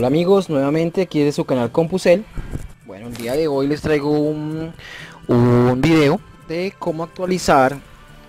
Hola amigos, nuevamente aquí de su canal Compusel. Bueno, el día de hoy les traigo un video de cómo actualizar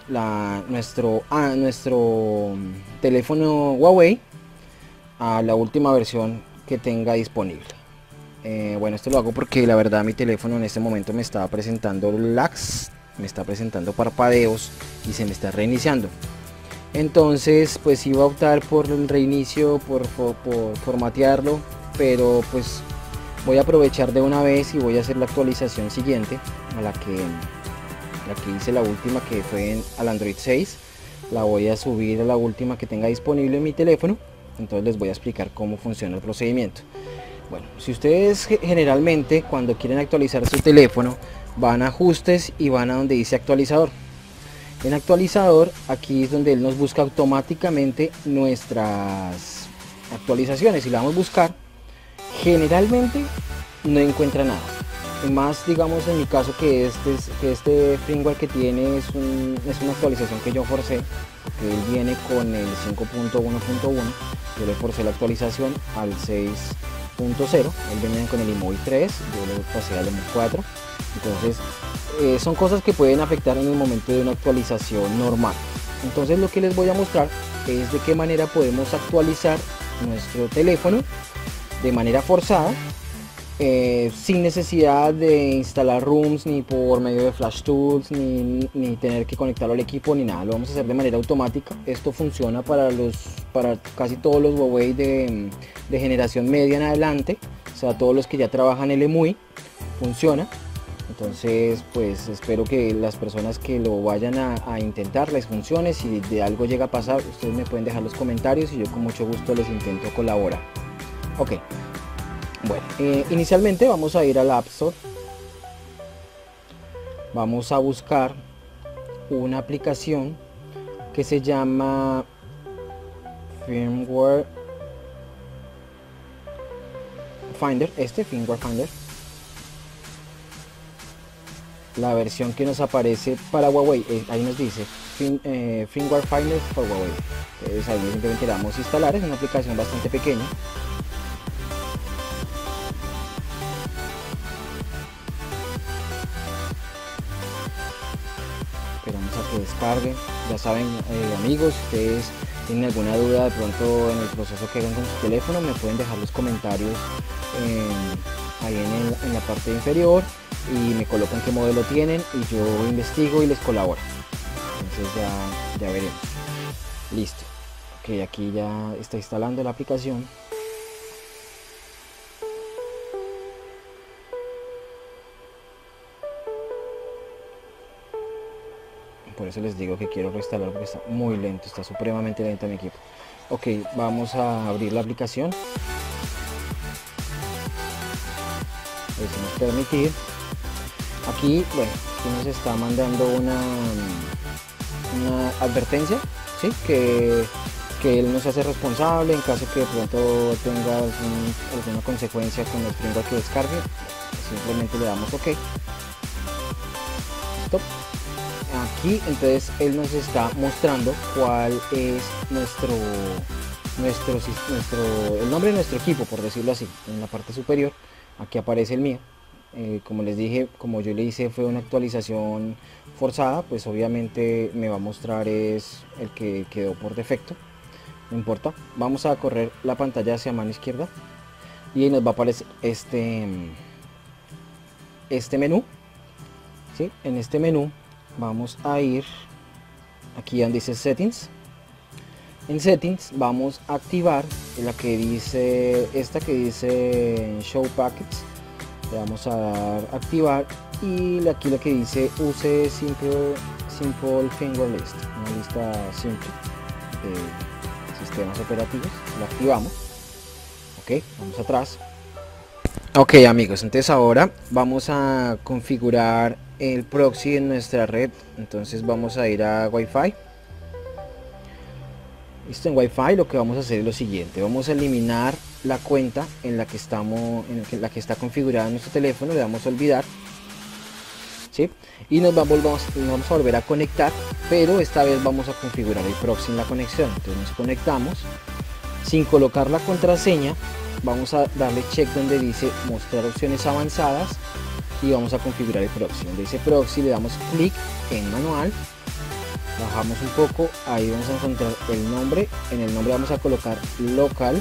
nuestro teléfono Huawei a la última versión que tenga disponible. Bueno, esto lo hago porque la verdad mi teléfono en este momento me está presentando lags, me está presentando parpadeos y se me está reiniciando. Entonces pues iba a optar por el reinicio, por formatearlo, pero pues voy a aprovechar de una vez y voy a hacer la actualización siguiente a la que hice la última, que fue al Android 6. La voy a subir a la última que tenga disponible en mi teléfono. Entonces les voy a explicar cómo funciona el procedimiento. Bueno, si ustedes generalmente cuando quieren actualizar su teléfono van a ajustes y van a donde dice actualizador. En actualizador, aquí es donde él nos busca automáticamente nuestras actualizaciones. Si la vamos a buscar, generalmente no encuentra nada. Y más, digamos, en mi caso, que este firmware que tiene es una actualización que yo forcé, porque él viene con el 5.1.1. Yo le forcé la actualización al 6.0. Él venía con el iMovie 3, yo le pasé al iMovie 4. Entonces son cosas que pueden afectar en el momento de una actualización normal. Entonces lo que les voy a mostrar es de qué manera podemos actualizar nuestro teléfono de manera forzada, sin necesidad de instalar ROMs, ni por medio de Flash Tools, ni tener que conectarlo al equipo, ni nada. Lo vamos a hacer de manera automática. Esto funciona para casi todos los Huawei de generación media en adelante, o sea, todos los que ya trabajan el EMUI, funciona. Entonces pues espero que las personas que lo vayan a intentar les funcione. Si de algo llega a pasar, ustedes me pueden dejar los comentarios y yo con mucho gusto les intento colaborar. Ok, bueno, inicialmente vamos a ir al App Store. Vamos a buscar una aplicación que se llama Firmware Finder. Firmware Finder, la versión que nos aparece para Huawei, ahí nos dice Firmware Finder for Huawei. Entonces ahí simplemente le damos a instalar. Es una aplicación bastante pequeña. Esperamos a que descargue. Ya saben, amigos, si ustedes tienen alguna duda de pronto en el proceso que hagan con su teléfono, me pueden dejar los comentarios ahí en la parte inferior y me colocan qué modelo tienen y yo investigo y les colaboro. Entonces ya veremos. Listo. Ok, aquí ya está instalando la aplicación. Por eso les digo que quiero reinstalar, porque está muy lento, está supremamente lento mi equipo. Ok, vamos a abrir la aplicación. Le decimos permitir. Aquí, bueno, aquí nos está mandando una advertencia, ¿sí? Que él nos hace responsable en caso que de pronto tenga alguna consecuencia con el firmware que descargue. Simplemente le damos OK. Stop. Aquí entonces él nos está mostrando cuál es el nombre de nuestro equipo, por decirlo así. En la parte superior aquí aparece el mío. Como les dije, como yo le hice fue una actualización forzada, pues obviamente me va a mostrar es el que quedó por defecto. No importa, vamos a correr la pantalla hacia mano izquierda y ahí nos va a aparecer este menú, ¿sí? En este menú vamos a ir aquí donde dice Settings. En Settings vamos a activar la que dice, que dice Show Packets. Le vamos a dar a activar y aquí lo que dice use simple firmware list, una lista simple de sistemas operativos. La activamos. Ok, vamos atrás. Ok amigos, entonces ahora vamos a configurar el proxy en nuestra red. Entonces vamos a ir a Wi-Fi. Listo, en Wi-Fi lo que vamos a hacer es lo siguiente: vamos a eliminar la cuenta en la que está configurada nuestro teléfono, le damos a olvidar, ¿sí? Y nos vamos a volver a conectar, pero esta vez vamos a configurar el proxy en la conexión. Entonces nos conectamos sin colocar la contraseña vamos a darle check donde dice mostrar opciones avanzadas y vamos a configurar el proxy. Donde dice proxy le damos clic en manual, bajamos un poco, ahí vamos a encontrar el nombre. En el nombre vamos a colocar localhost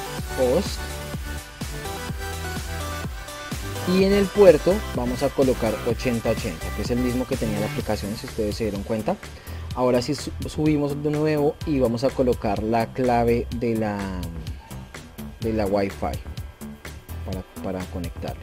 y en el puerto vamos a colocar 8080, que es el mismo que tenía la aplicación, si ustedes se dieron cuenta. Ahora sí subimos de nuevo y vamos a colocar la clave de la Wi-Fi para conectarla.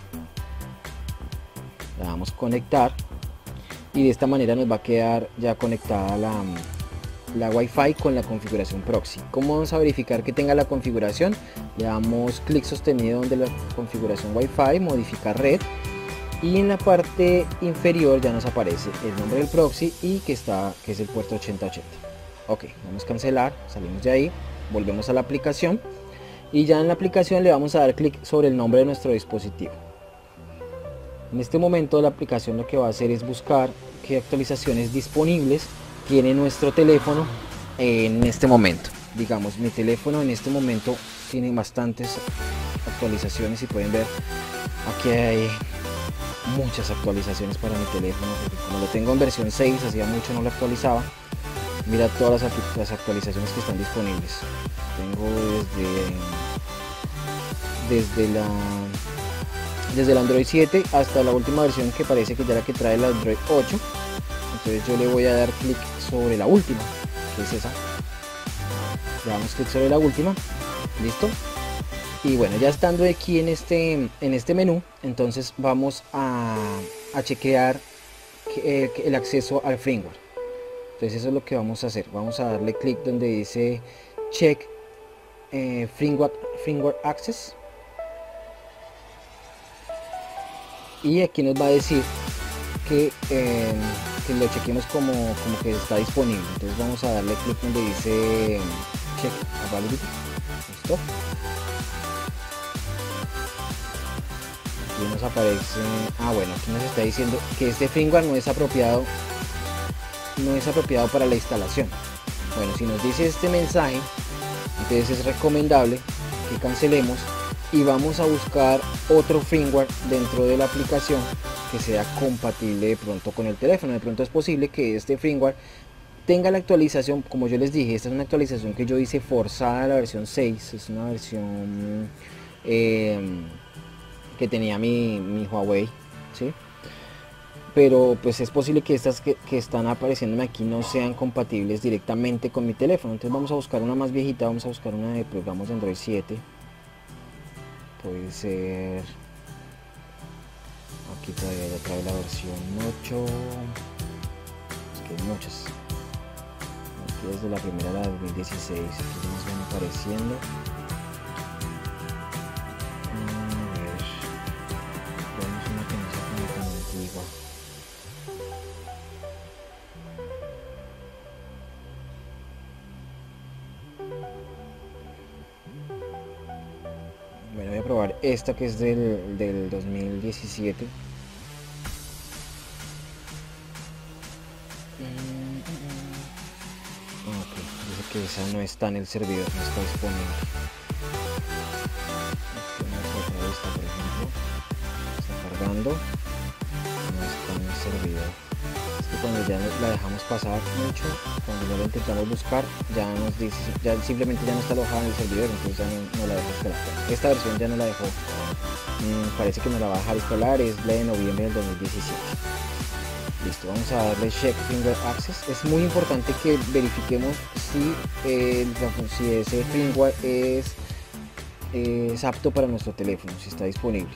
Le damos conectar y de esta manera nos va a quedar ya conectada la Wi-Fi con la configuración proxy. ¿Cómo vamos a verificar que tenga la configuración? Le damos clic sostenido donde la configuración Wi-Fi, modificar red, y en la parte inferior ya nos aparece el nombre del proxy y que es el puerto 8080. Ok, vamos a cancelar, salimos de ahí, volvemos a la aplicación y ya en la aplicación le vamos a dar clic sobre el nombre de nuestro dispositivo. En este momento la aplicación lo que va a hacer es buscar qué actualizaciones disponibles tiene nuestro teléfono en este momento. Digamos, mi teléfono en este momento tiene bastantes actualizaciones y pueden ver aquí hay muchas actualizaciones para mi teléfono, porque como lo tengo en versión 6, hacía mucho no lo actualizaba. Mira todas las actualizaciones que están disponibles. Tengo desde el Android 7 hasta la última versión, que parece que ya la que trae el Android 8. Entonces yo le voy a dar clic sobre la última, que es esa. Le damos clic sobre la última, listo. Y bueno, ya estando aquí en este menú, entonces vamos a chequear el acceso al firmware. Entonces eso es lo que vamos a hacer. Vamos a darle clic donde dice check firmware access. Y aquí nos va a decir que lo chequemos como que está disponible. Entonces vamos a darle clic donde dice check availability. Listo. Aquí nos aparece, bueno, aquí nos está diciendo que este firmware no es apropiado para la instalación. Bueno, si nos dice este mensaje, entonces es recomendable que cancelemos y vamos a buscar otro firmware dentro de la aplicación que sea compatible de pronto con el teléfono. De pronto es posible que este firmware tenga la actualización, como yo les dije, esta es una actualización que yo hice forzada a la versión 6, es una versión que tenía mi Huawei, ¿sí? Pero pues es posible que estas que están apareciéndome aquí no sean compatibles directamente con mi teléfono. Entonces vamos a buscar una más viejita, vamos a buscar una de programas de Android 7. Puede ser, aquí todavía ya trae la versión 8, es que hay muchas. Aquí desde la primera, la 2016, aquí nos van apareciendo. A ver, vemos una que no sea tan antigua. Bueno, voy a probar esta que es del 2017. Ok, dice que esa no está en el servidor, no está disponible. Esta, por ejemplo, está cargando, no está en el servidor. Es que cuando ya la dejamos pasar mucho, cuando ya la intentamos buscar, ya nos dice, ya simplemente ya no está alojada en el servidor, entonces ya no la dejo instalar. Esta versión ya no la dejó, parece que nos la va a dejar instalar, es la de noviembre del 2017. Listo, vamos a darle check firmware access. Es muy importante que verifiquemos si ese firmware es apto para nuestro teléfono, si está disponible.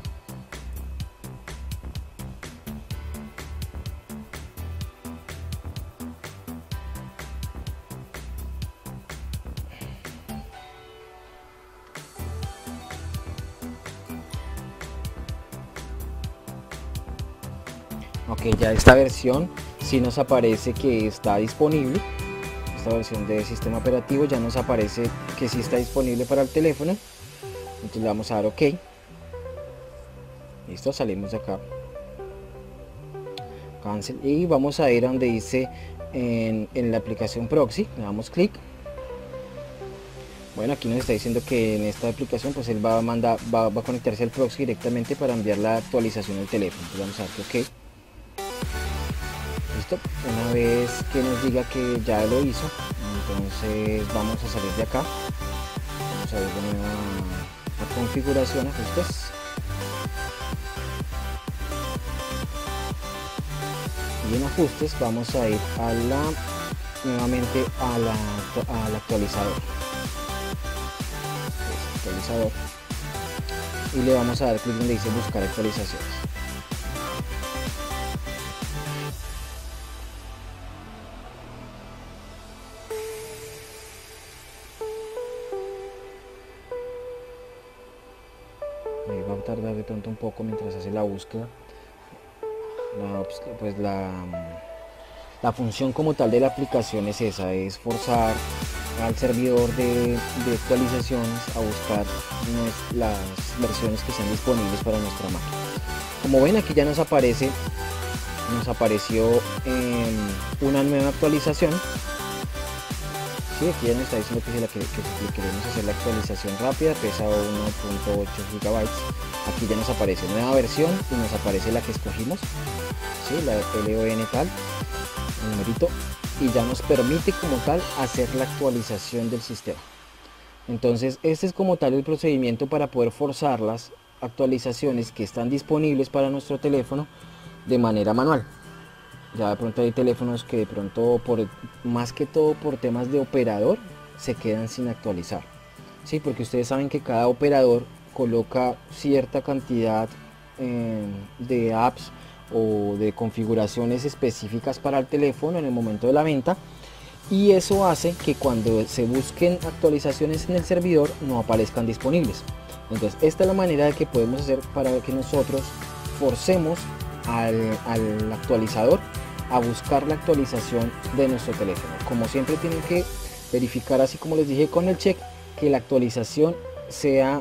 Ok, ya esta versión sí nos aparece que está disponible. Esta versión de sistema operativo ya nos aparece que sí está disponible para el teléfono. Entonces le vamos a dar ok. Listo, salimos de acá. Cancel. Y vamos a ir a donde dice en la aplicación proxy. Le damos clic. Bueno, aquí nos está diciendo que en esta aplicación pues él va a mandar, va a conectarse al proxy directamente para enviar la actualización del teléfono. Entonces vamos a dar que ok. Listo. Una vez que nos diga que ya lo hizo, entonces vamos a salir de acá. Vamos a ir de nuevo a configuración, ajustes. Y en ajustes vamos a ir a nuevamente al actualizador. Y le vamos a dar clic donde dice buscar actualizaciones. Ahí va a tardar de pronto un poco mientras hace la búsqueda. La función como tal de la aplicación es esa, es forzar al servidor de actualizaciones a buscar las versiones que sean disponibles para nuestra máquina. Como ven, aquí ya nos apareció una nueva actualización. Sí, aquí ya nos está diciendo que si le queremos hacer la actualización rápida, pesa 1.8 GB. Aquí ya nos aparece nueva versión y nos aparece la que escogimos, ¿sí? La LON tal, el numerito, y ya nos permite como tal hacer la actualización del sistema. Entonces este es como tal el procedimiento para poder forzar las actualizaciones que están disponibles para nuestro teléfono de manera manual. Ya de pronto hay teléfonos que de pronto, más que todo por temas de operador, se quedan sin actualizar. Sí, porque ustedes saben que cada operador coloca cierta cantidad de apps o de configuraciones específicas para el teléfono en el momento de la venta, y eso hace que cuando se busquen actualizaciones en el servidor no aparezcan disponibles. Entonces esta es la manera de que podemos hacer para que nosotros forcemos al actualizador a buscar la actualización de nuestro teléfono. Como siempre tienen que verificar, así como les dije con el check, que la actualización sea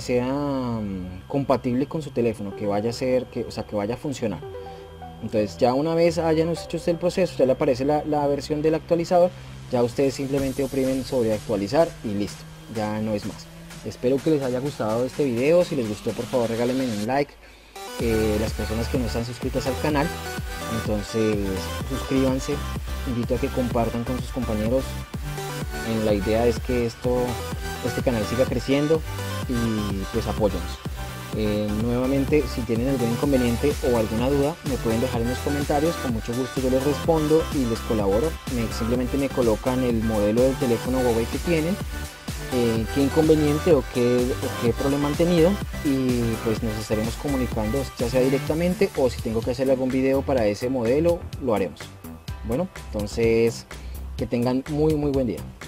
compatible con su teléfono, que vaya a funcionar. Entonces ya una vez hayan hecho usted el proceso, ya le aparece la versión del actualizador, ya ustedes simplemente oprimen sobre actualizar y listo, ya no es más. Espero que les haya gustado este video. Si les gustó, por favor regálenme un like. Las personas que no están suscritas al canal, entonces suscríbanse, invito a que compartan con sus compañeros. La idea es que este canal siga creciendo y pues apóyennos. Nuevamente, si tienen algún inconveniente o alguna duda, me pueden dejar en los comentarios, con mucho gusto yo les respondo y les colaboro. Simplemente me colocan el modelo del teléfono Huawei que tienen, qué inconveniente o qué problema han tenido, y pues nos estaremos comunicando, ya sea directamente o si tengo que hacer algún video para ese modelo, lo haremos. Bueno, entonces que tengan muy buen día.